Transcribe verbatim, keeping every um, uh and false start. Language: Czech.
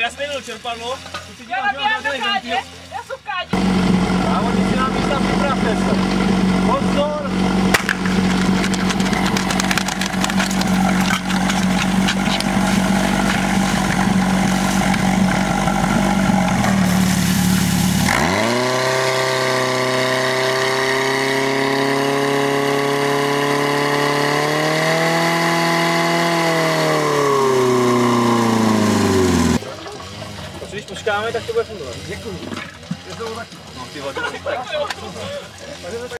já jsem jednou čerpadlo, tu si Já dívám, že nabíjám mám do žádný kádě, ventil. já jsem v kádě. A oni si nám místa připravte se. Pozor! Když počkáme, tak to bude fungovat. Děkuju. No ty vole,